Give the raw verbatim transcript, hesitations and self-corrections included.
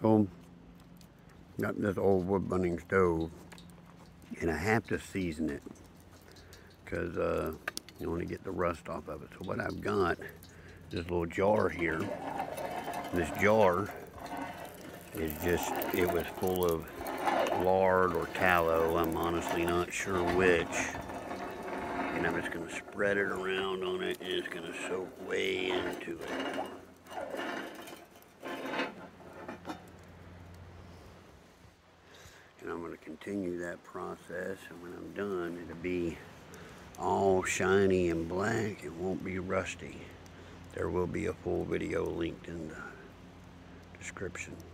So, got this old wood burning stove, and I have to season it because uh, you want to get the rust off of it. So what I've got is this little jar here. This jar is just, it was full of lard or tallow. I'm honestly not sure which. And I'm just going to spread it around on it, and it's going to soak way into it. And I'm going to continue that process, and when I'm done, it'll be all shiny and black. It won't be rusty. There will be a full video linked in the description.